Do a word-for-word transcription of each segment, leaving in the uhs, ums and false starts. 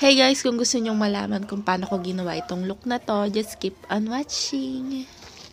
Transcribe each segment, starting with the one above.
Hey guys, kung gusto nyong malaman kung paano ko ginawa itong look na to, just keep on watching.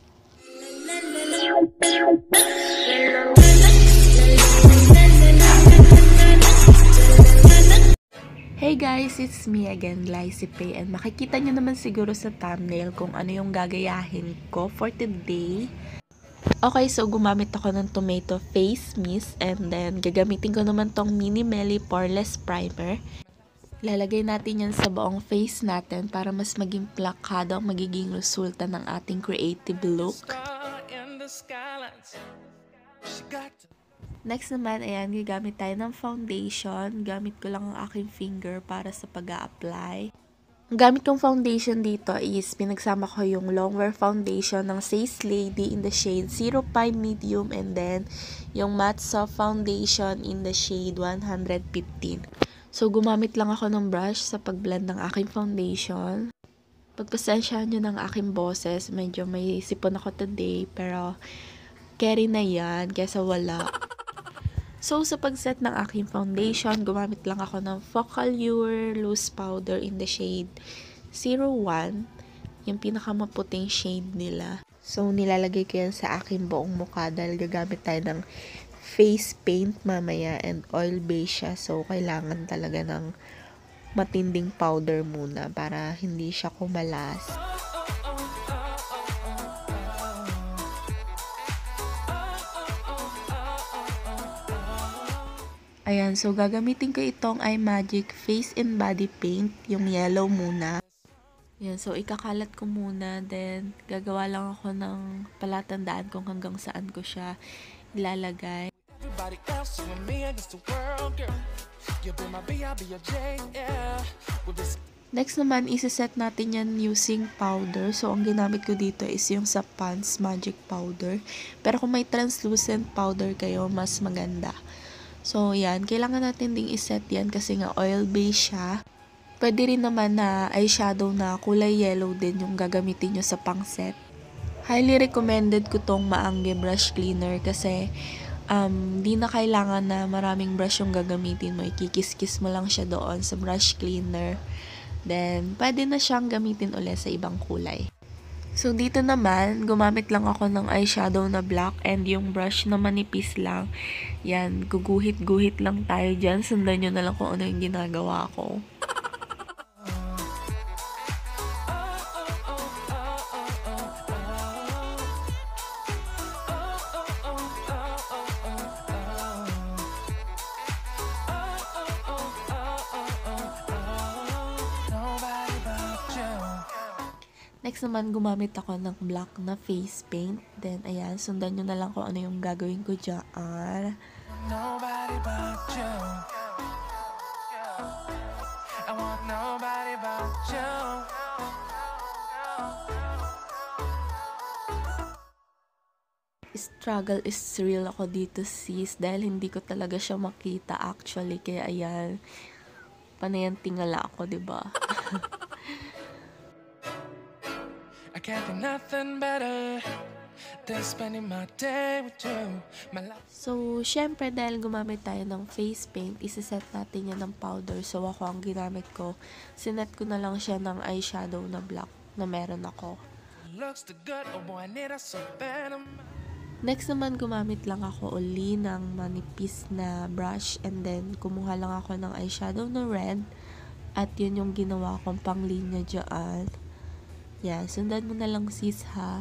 Hey guys, it's me again, Lysipe, and makikita nyo naman siguro sa thumbnail kung ano yung gagayahin ko for today. Okay, so gumamit ako ng tomato face mist, and then gagamitin ko naman tong Mini Melly Poreless Primer. Lalagay natin yan sa buong face natin para mas maging plakado ang magiging resulta ng ating creative look. Next naman, ayan, gagamit tayo ng foundation. Gamit ko lang ang aking finger para sa pag-a-apply. Ang gamit kong foundation dito is pinagsama ko yung longwear foundation ng Says Lady in the shade zero five medium, and then yung matte soft foundation in the shade one fifteen. So, gumamit lang ako ng brush sa pag-blend ng aking foundation. Pagpasensyahan nyo ng aking boses, medyo may sipon ako today, pero carry na yan, kesa wala. So, sa pag-set ng aking foundation, gumamit lang ako ng Focallure Loose Powder in the shade zero one, yung pinakamaputing shade nila. So, nilalagay ko yan sa aking buong mukha dahil gagamit tayo ng face paint mamaya and oil base siya. So, kailangan talaga ng matinding powder muna para hindi siya kumalas. Ayan, so gagamitin ko itong iMagic Face and Body Paint, yung yellow muna. Ayan, so ikakalat ko muna, then gagawa lang ako ng palatandaan kung hanggang saan ko siya ilalagay. Next naman, isa-set natin yan using powder. So, ang ginamit ko dito is yung sa Pond's Magic Powder. Pero kung may translucent powder kayo, mas maganda. So, yan. Kailangan natin ding iset yan kasi nga oil-based siya. Pwede rin naman na eyeshadow na kulay yellow din yung gagamitin nyo sa pang-set. Highly recommended ko tong Maangge brush cleaner kasi um, di na kailangan na maraming brush yung gagamitin mo. Ikikis-kis mo lang siya doon sa brush cleaner. Then, pwede na siyang gamitin ulit sa ibang kulay. So, dito naman, gumamit lang ako ng eyeshadow na black and yung brush na manipis lang. Yan, guguhit-guhit lang tayo dyan. Sundan nyo na lang kung ano yung ginagawa ko. Next naman, gumamit ako ng black na face paint. Then, ayan, sundan nyo na lang kung ano yung gagawin ko dyan. Nobody but you. I want nobody but you. Struggle is real ako dito, sis. Dahil hindi ko talaga siya makita actually. Kaya, ayan, panayan tingala ako, diba? I can't think nothing better than spending my day with you. My life. So, syempre dahil gumamit tayo ng face paint, isa-set natin yan ng powder. So, ako ang ginamit ko, sinet ko na lang siya ng eyeshadow na black na meron ako. Next naman, gumamit lang ako uli ng manipis na brush and then kumuha lang ako ng eyeshadow na red at yun yung ginawa kong panglinya dyan. Yeah, sundan mo na lang, sis, ha?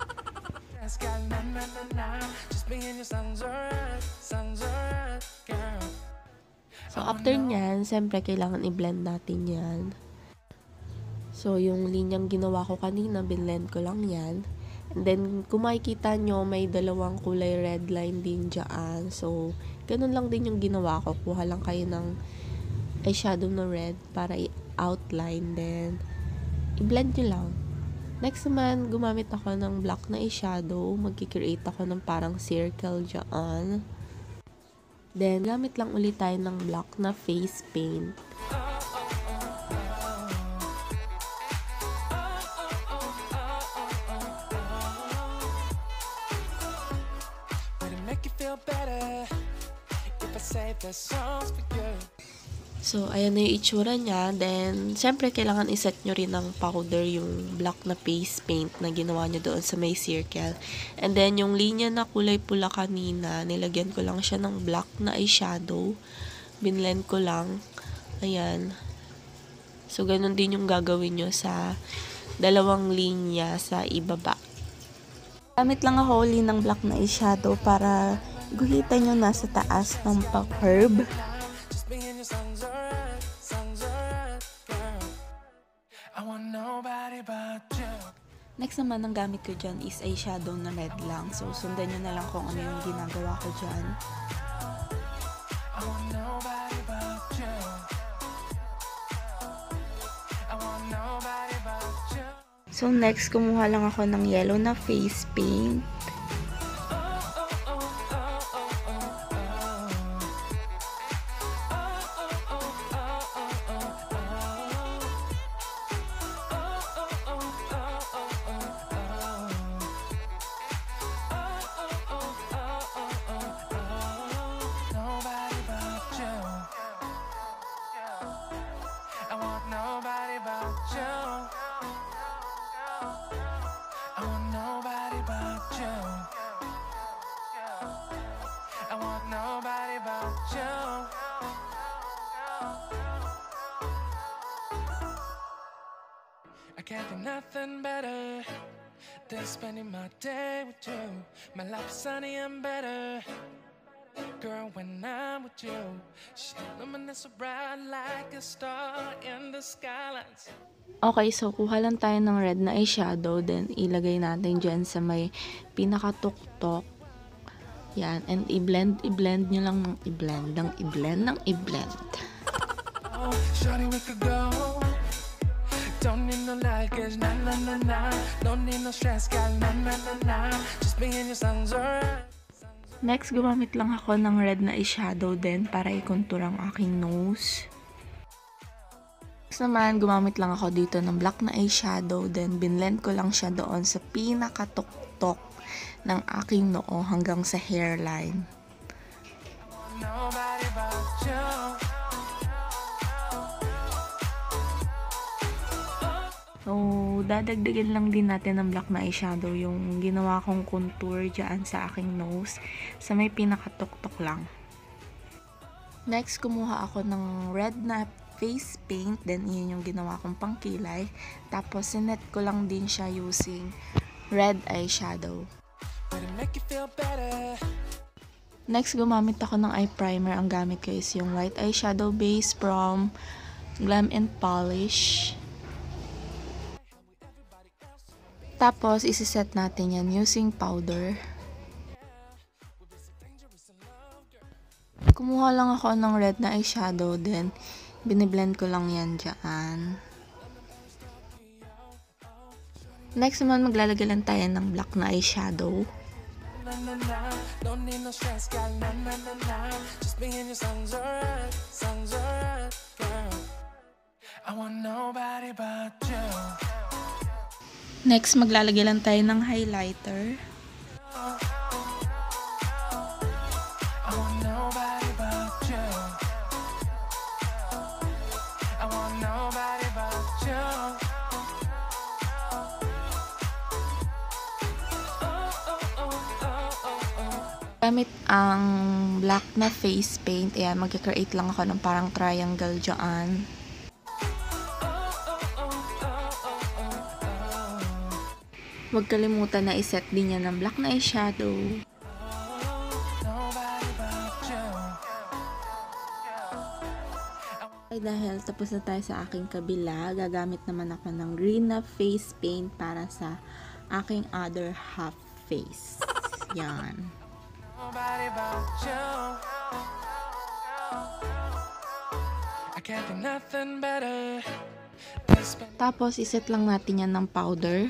So, after nyan, siyempre, kailangan i-blend natin yan. So, yung linyang ginawa ko kanina, binlend ko lang yan. And then, kung makikita nyo, may dalawang kulay red line din dyan. So, ganun lang din yung ginawa ko. Kuha lang kayo ng eyeshadow na red para i-outline. Then, i-blend nyo lang. Next naman, gumamit ako ng black na eyeshadow. Magkikreate ako ng parang circle dyan. Then, gamit lang ulit tayo ng black na face paint. So, ayan na yung itsura niya. Then, syempre, kailangan iset nyo rin ng powder yung black na face paint na ginawa nyo doon sa may circle. And then, yung linya na kulay pula kanina, nilagyan ko lang siya ng black na eyeshadow. Binlend ko lang. Ayan. So, ganun din yung gagawin nyo sa dalawang linya sa ibaba. Gamit lang ako uli ng black na eyeshadow para guhitan nyo nasa taas ng pa-curve. Next naman, ang gamit ko dyan is eyeshadow na red lang. So, sundan nyo na lang kung ano yung ginagawa ko dyan. So, next, kumuha lang ako ng yellow na face paint. I can't think nothing better than spending my day with you. My life is sunny and better, girl, when I'm with you. She luminous so bright like a star in the skylines. Okay, so kuha lang tayo ng red na eyeshadow, then ilagay natin dyan sa may pinakatuktok. Yan, and i-blend, i-blend nyo lang ng i-blend, ng i-blend, ng i-blend. Oh, shawty, we could go. Don't need no luggage, na na na na. Don't need no stress, girl, na na na na. Just be in your songs, alright. Next, gumamit lang ako ng red na eyeshadow din para i-contour ang aking nose. Next naman, gumamit lang ako dito ng black na eyeshadow, then binlend ko lang siya doon sa pinakatuktok ng aking noo hanggang sa hairline. Nobody but you. So, dadagdagan lang din natin ng black na eyeshadow yung ginawa kong contour dyan sa aking nose sa may pinakatuktok lang. Next, kumuha ako ng red na face paint, then yun yung ginawa kong pangkilay. Tapos, sinet ko lang din siya using red eyeshadow. Next, gumamit ako ng eye primer. Ang gamit ko is yung white eyeshadow base from Glam and Polish. Tapos, isiset natin yan using powder. Kumuha lang ako ng red na eyeshadow, then biniblend ko lang yan dyan. Next naman, maglalagay lang tayo ng black na eyeshadow. Next, maglalagay lang tayo ng highlighter. Gamit ang black na face paint, ayan, mag-create lang ako ng parang triangle dyan. Huwag kalimutan na iset din yan ng black na eyeshadow. Ay, dahil tapos na tayo sa aking kabila, gagamit naman ako ng green na face paint para sa aking other half face. Yan. Tapos, iset lang natin yan ng powder.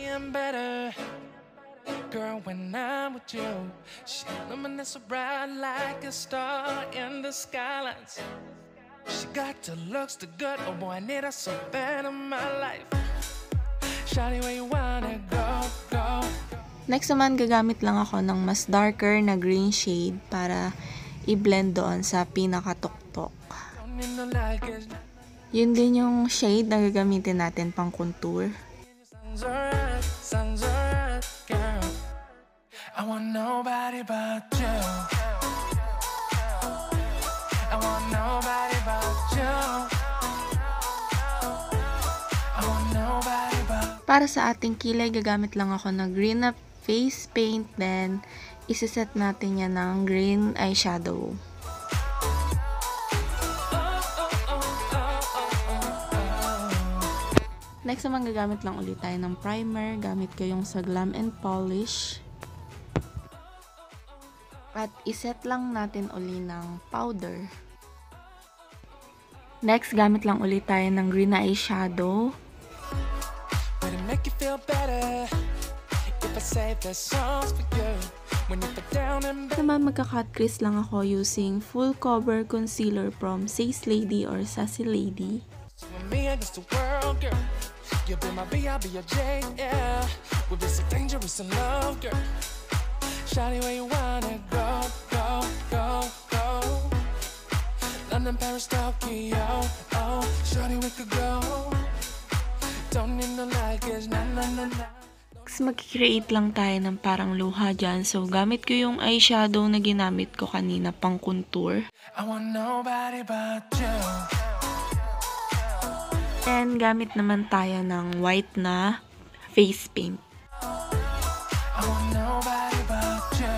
Girl, when I'm with you, she luminous so bright like a star in the skylines. She got the looks, the good, oh boy, I need her so bad in my life. Shawty, where you wanna go, go. Next naman, gagamit lang ako ng mas darker na green shade para i-blend doon sa pinakatuktok. need no light, 'cause Yun din yung shade na gagamitin natin pang contour. sounds alright, sounds alright, girl. I want nobody but you. I want nobody but you. I want nobody but. Para sa ating kilay, gagamit lang ako ng green na face paint, then isiset natin yan ng green eyeshadow. Next naman, gagamit lang ulit tayo ng primer. Gamit ko yung sa Glam and Polish. At iset lang natin uli ng powder. Next, gamit lang ulit tayo ng green na eyeshadow. Would it make you feel better if I say the songs for you when you put down and Next naman, magka-cut crease lang ako using full cover concealer from Says Lady or Sassy Lady. with me against the world, girl. You be my B, I'll be your J, yeah. We'll be so dangerous in love, girl. Shawty, where you wanna go, go, go, go? London, Paris, Tokyo, oh. Shawty, we could go. Don't need no light, 'cause na na na na. Next, mag-create lang tayo ng parang luha dyan. So, gamit ko yung eyeshadow na ginamit ko kanina pang contour. I want nobody but you. And gamit naman tayo ng white na face paint. I want nobody but you.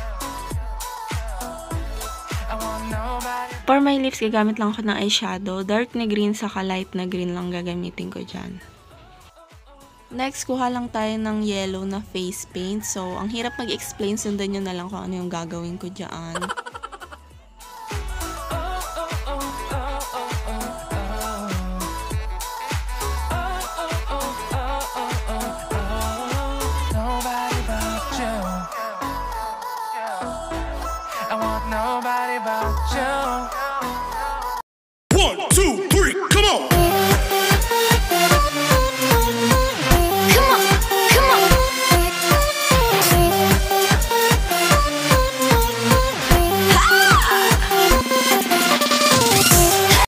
I want nobody. For my lips, gagamit lang ako ng eyeshadow. Dark na green saka light na green lang gagamitin ko dyan. Next, kuha lang tayo ng yellow na face paint. So, ang hirap mag-explain. Sundan nyo na lang kung ano yung gagawin ko dyan. Nobody but you. I want nobody but you. One, two,